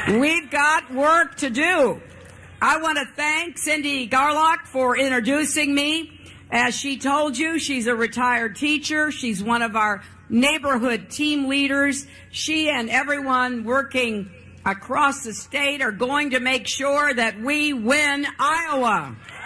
We've got work to do. I want to thank Cindy Garlock for introducing me. As she told you, she's a retired teacher. She's one of our neighborhood team leaders. She and everyone working across the state are going to make sure that we win Iowa.